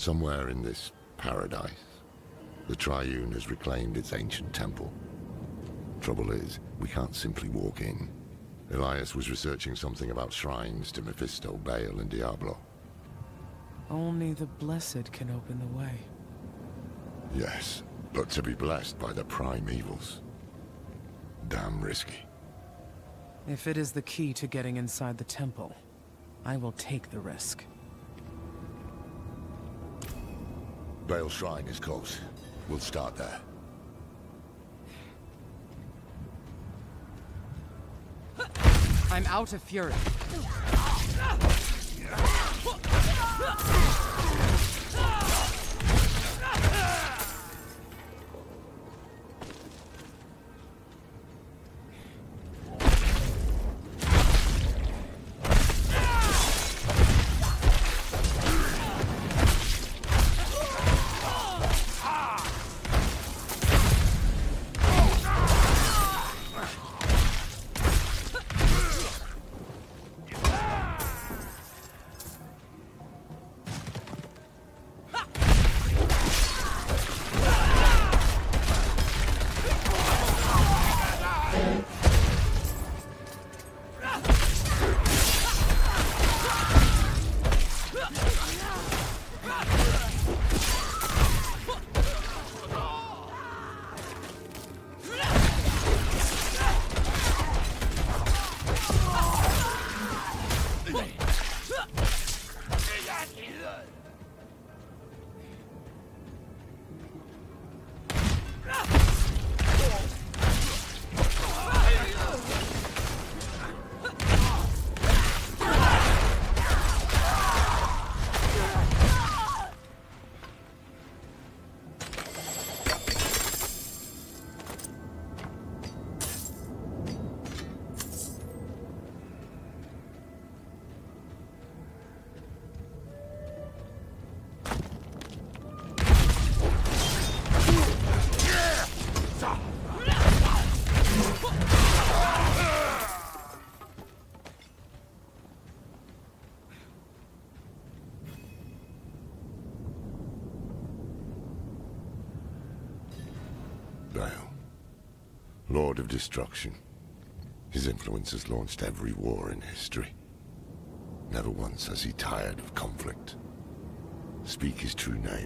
Somewhere in this paradise, the Triune has reclaimed its ancient temple. Trouble is, we can't simply walk in. Elias was researching something about shrines to Mephisto, Baal, and Diablo. Only the blessed can open the way. Yes, but to be blessed by the prime evils. Damn risky. If it is the key to getting inside the temple, I will take the risk. Baal Shrine is close. We'll start there. I'm out of fury. Lord of Destruction. His influence has launched every war in history. Never once has he tired of conflict. Speak his true name.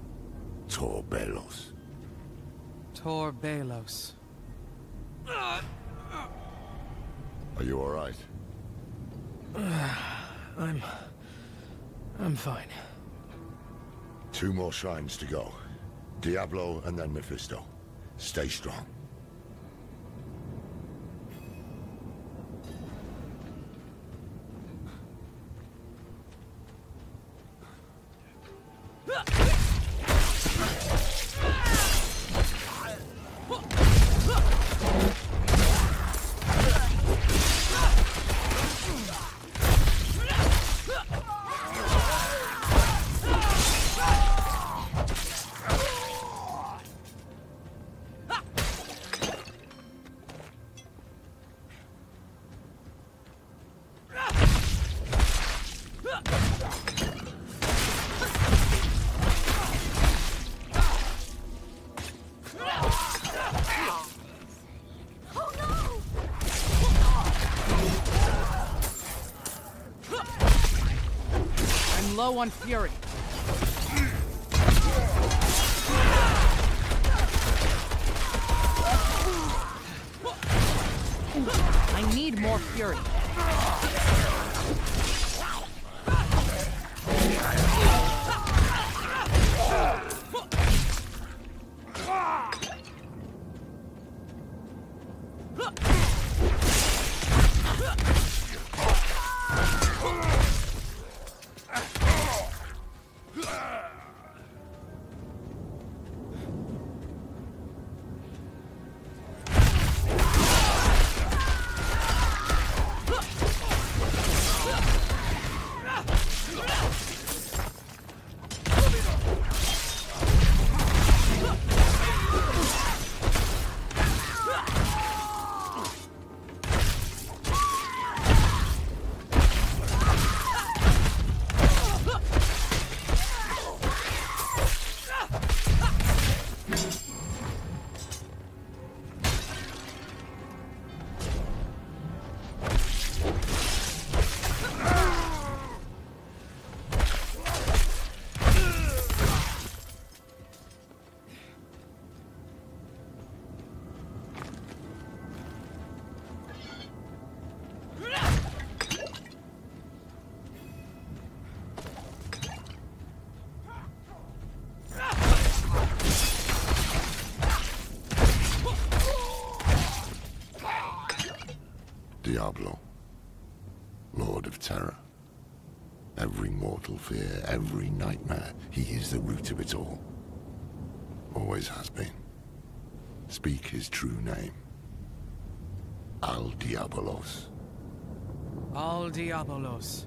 Tor Balos. Tor Balos. Are you alright? I'm fine. 2 more shrines to go. Diablo and then Mephisto. Stay strong. Low on fury. I need more fury. Diablo, Lord of Terror. Every mortal fear, every nightmare, he is the root of it all. Always has been. Speak his true name. Al Diabolos. Al Diabolos.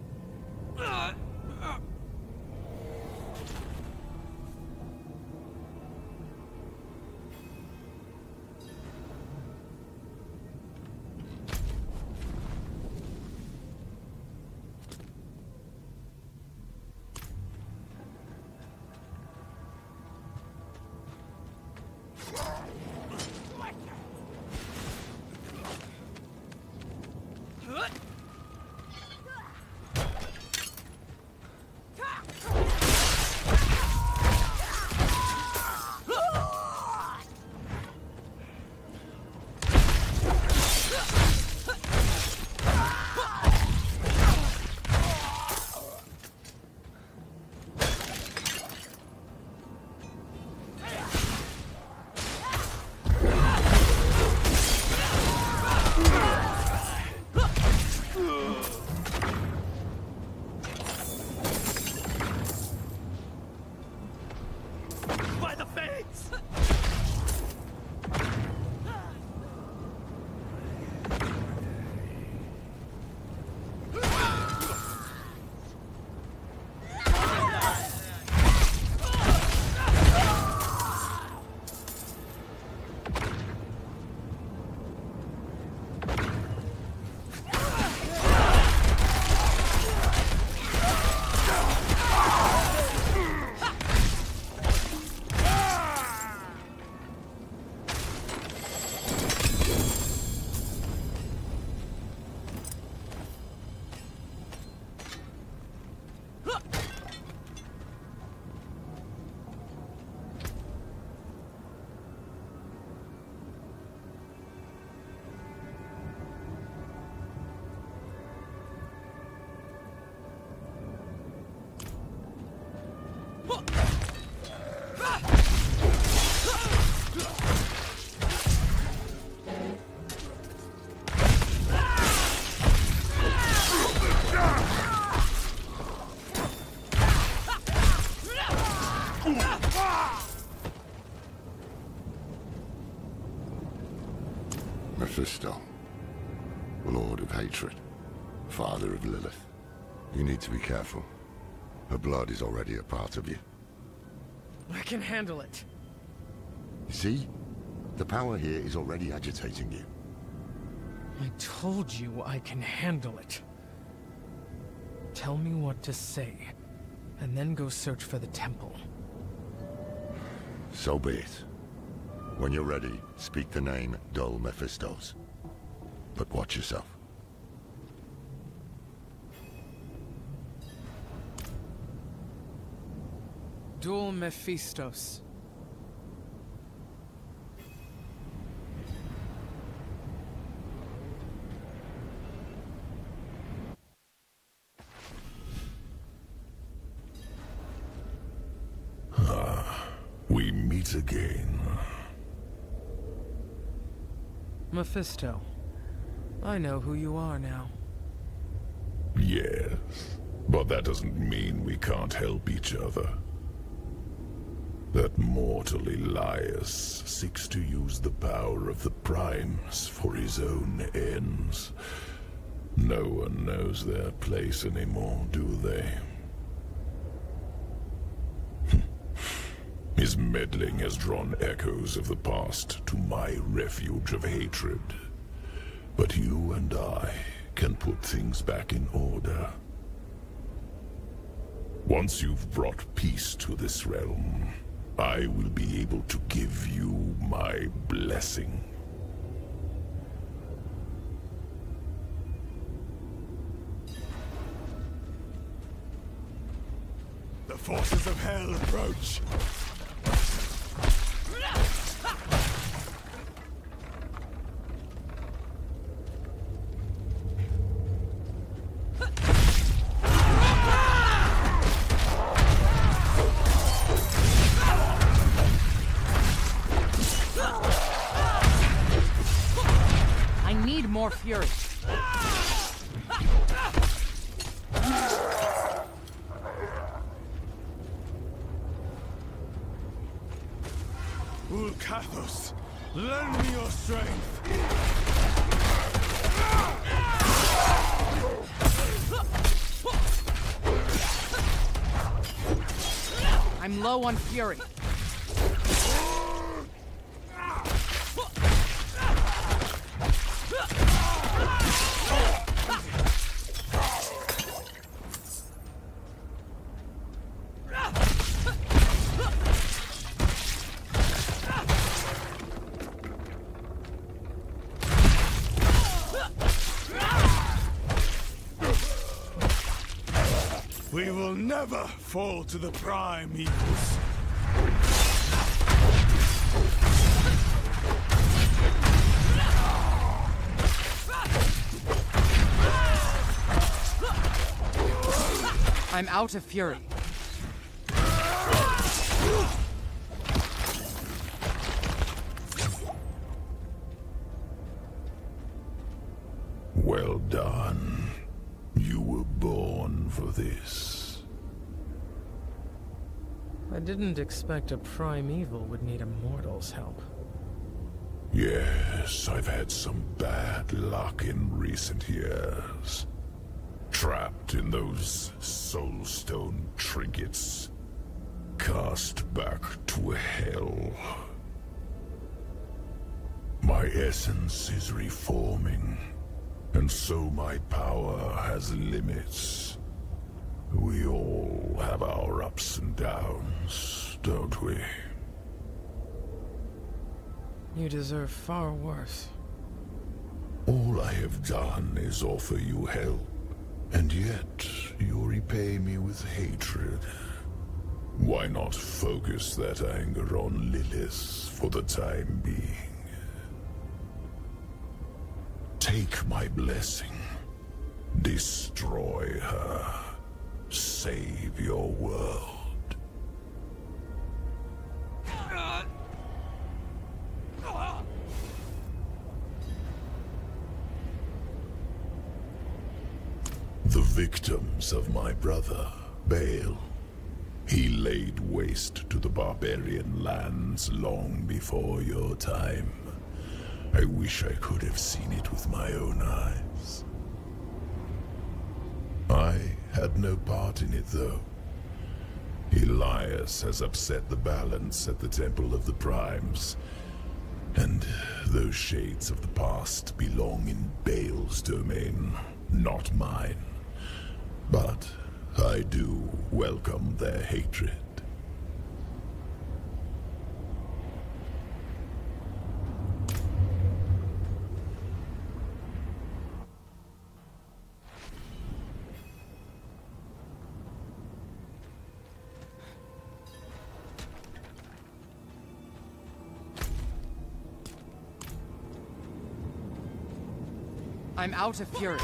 Mephisto, Lord of Hatred, Father of Lilith. You need to be careful. Her blood is already a part of you. I can handle it. You see? The power here is already agitating you. I told you I can handle it. Tell me what to say, and then go search for the temple. So be it. When you're ready, speak the name Dol Mephistos. But watch yourself. Dol Mephistos. We meet again. Mephisto. I know who you are now. Yes, but that doesn't mean we can't help each other. That mortal Elias seeks to use the power of the Primes for his own ends. No one knows their place anymore, do they? His meddling has drawn echoes of the past to my refuge of hatred. But you and I can put things back in order. Once you've brought peace to this realm, I will be able to give you my blessing. The forces of hell approach. I need more fury. Ulkathos, lend me your strength! I'm low on fury. We will never fall to the prime evils. I'm out of fury. Well done. You were born for this. I didn't expect a primeval would need a mortal's help. Yes, I've had some bad luck in recent years. Trapped in those soulstone trinkets. Cast back to hell. My essence is reforming. And so my power has limits. We all have our ups and downs, don't we? You deserve far worse. All I have done is offer you help, and yet you repay me with hatred. Why not focus that anger on Lilith for the time being? Take my blessing. Destroy her. Save your world. The victims of my brother, Baal. He laid waste to the barbarian lands long before your time. I wish I could have seen it with my own eyes. I had no part in it, though. Elias has upset the balance at the Temple of the Primes. And those shades of the past belong in Baal's domain, not mine. But I do welcome their hatred. I'm out of fury.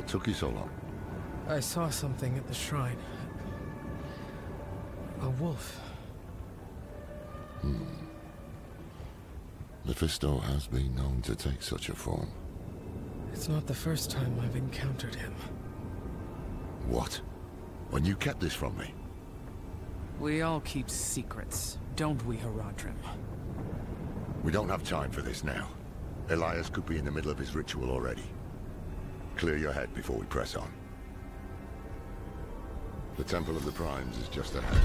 took you so long? I saw something at the shrine. A wolf. Mephisto has been known to take such a form. It's not the first time I've encountered him. What? When you kept this from me? We all keep secrets, don't we, Haradrim? We don't have time for this now. Elias could be in the middle of his ritual already. Clear your head before we press on. The Temple of the Primes is just ahead.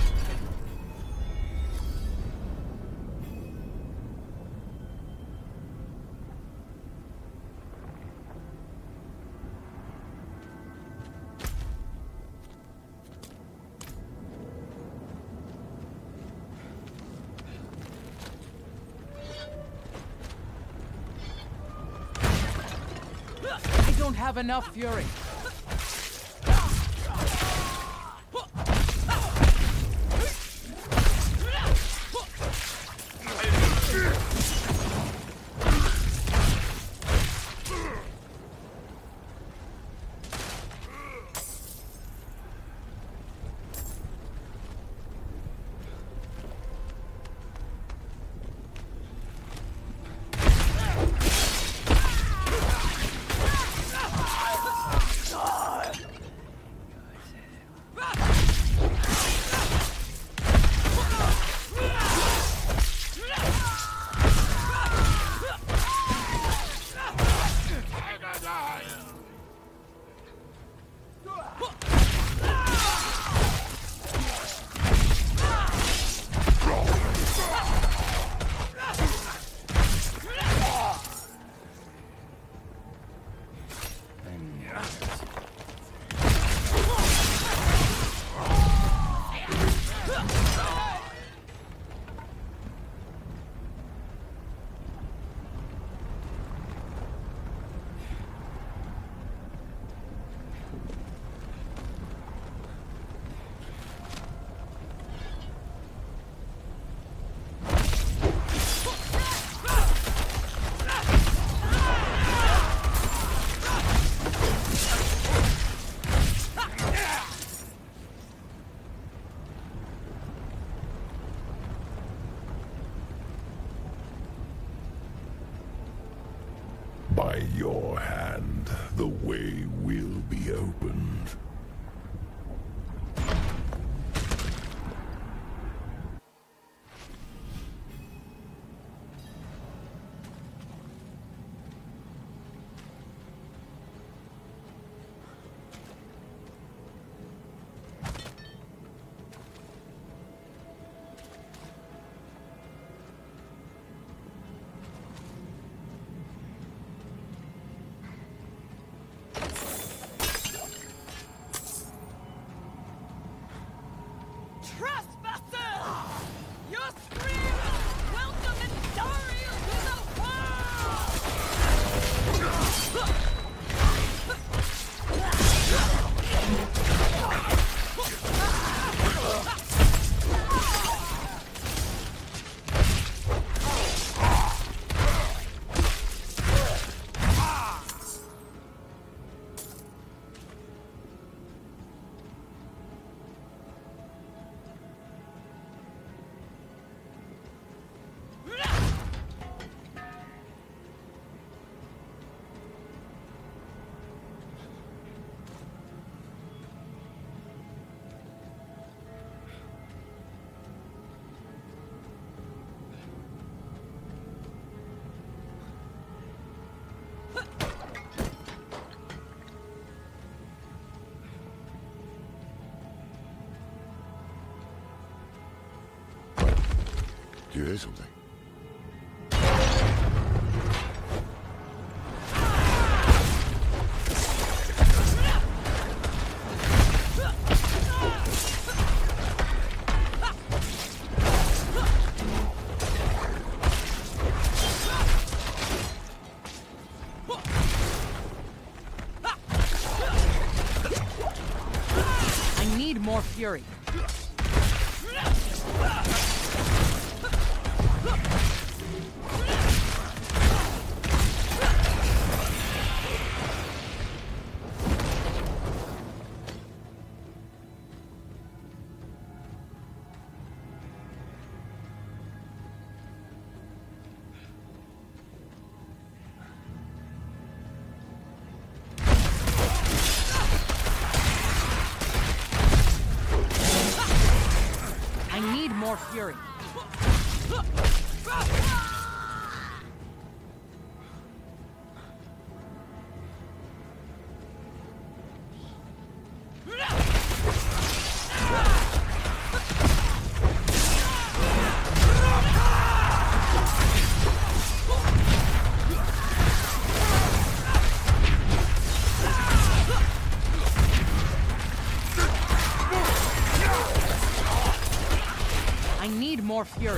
I don't have enough fury. By your hand, the way will be opened. Do you hear something? I need more fury. more fury. I need more fury.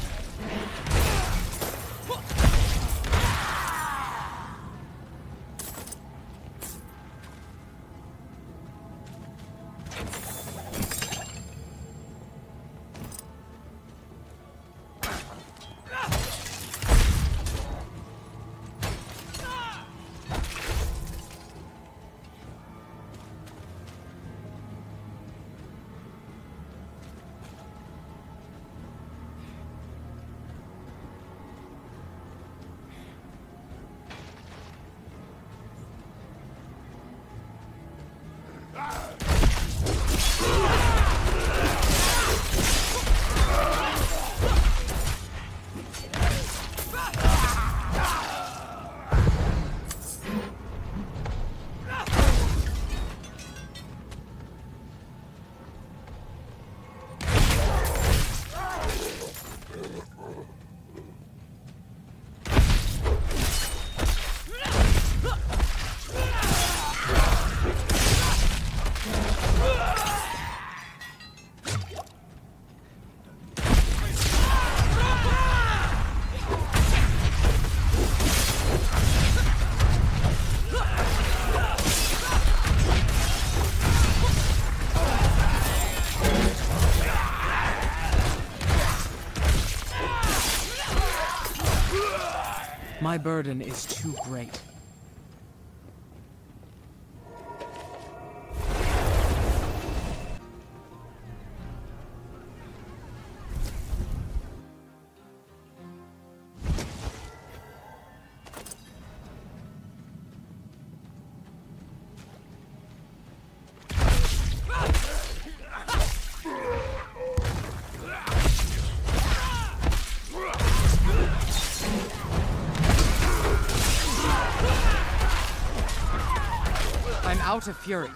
My burden is too great. I'm out of fury.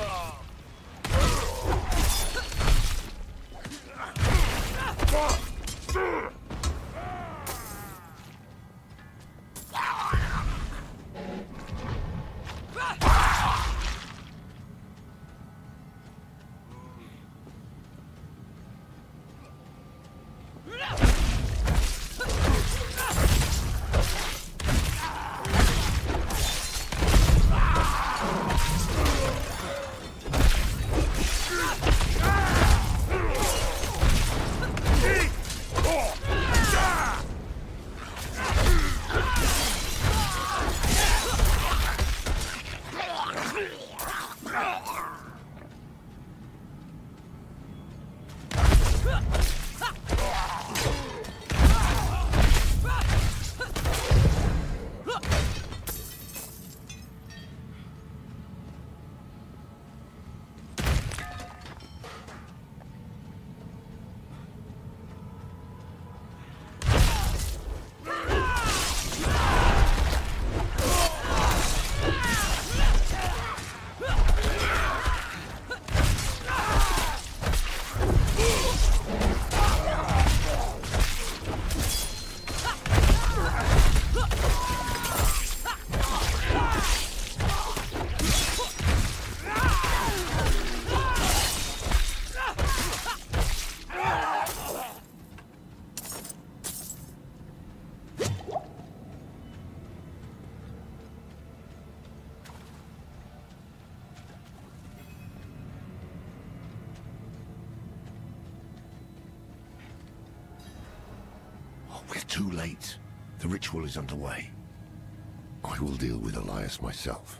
We're too late. The ritual is underway. I will deal with Elias myself.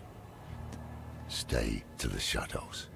Stay to the shadows.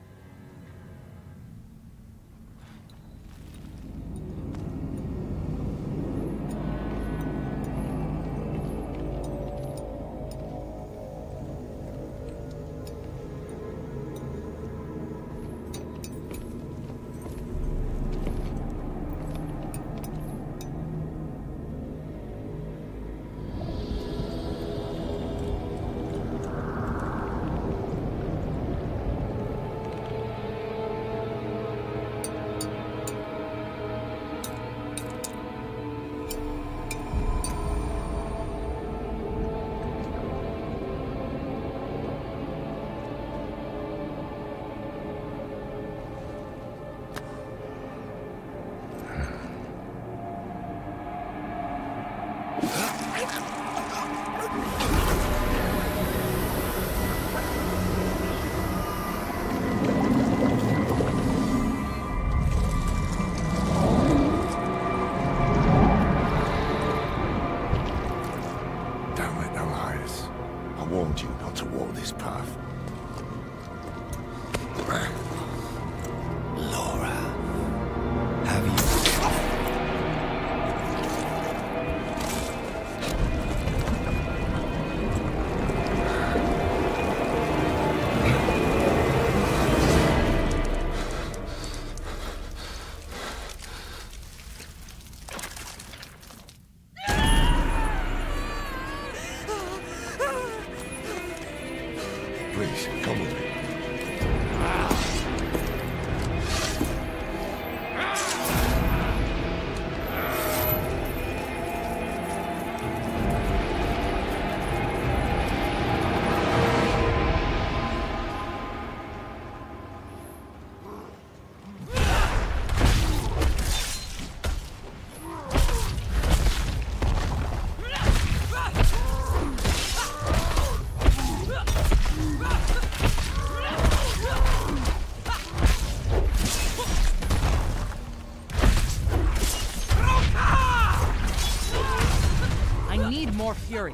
fury.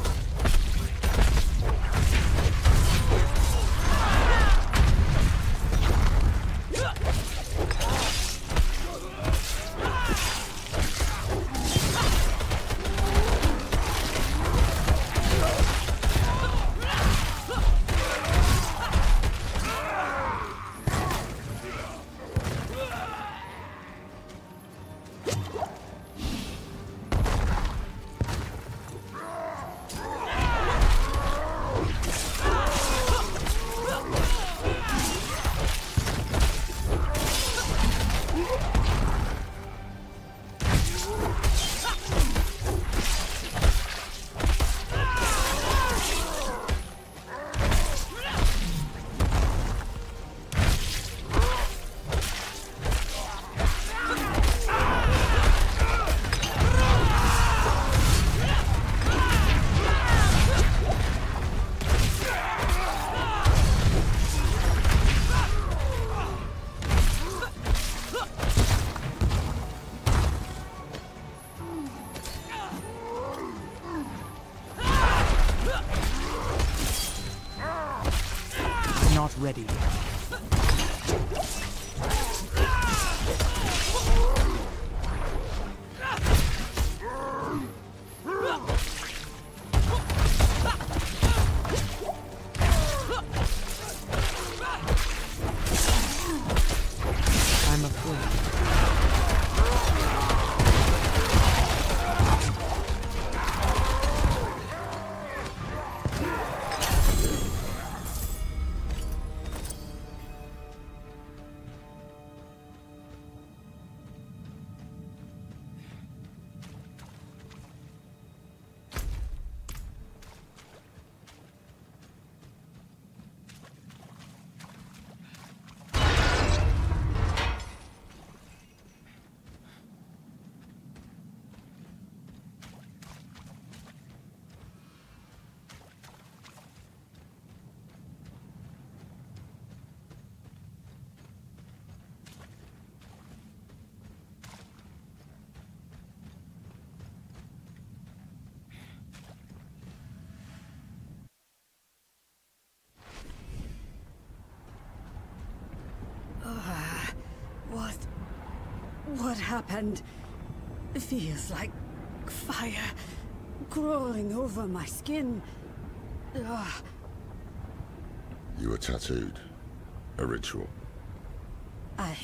Not ready. I'm afraid. What happened? It feels like fire crawling over my skin. Ugh. You were tattooed. A ritual. I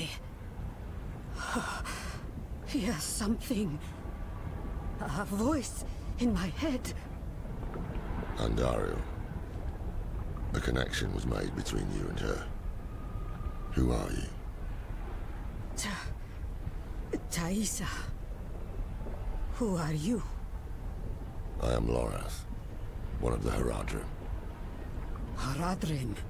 hear something. A voice in my head. Andario. A connection was made between you and her. Who are you? Thaisa. Who are you? I am Lorath, one of the Haradrim. Haradrim.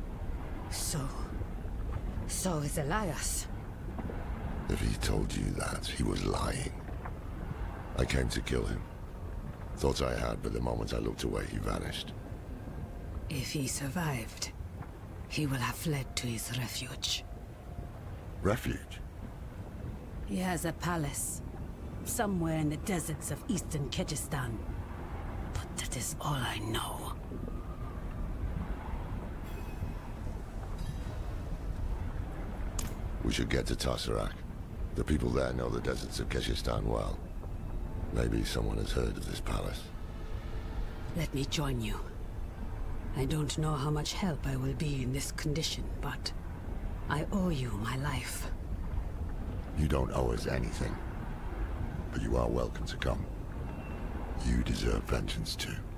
So is Elias. If he told you that, he was lying. I came to kill him. Thought I had, but the moment I looked away, he vanished. If he survived, he will have fled to his refuge. Refuge? He has a palace, somewhere in the deserts of eastern Kyrgyzstan. But that is all I know. We should get to Tarsarak. The people there know the deserts of Kyrgyzstan well. Maybe someone has heard of this palace. Let me join you. I don't know how much help I will be in this condition, but I owe you my life. You don't owe us anything. But you are welcome to come. You deserve vengeance too.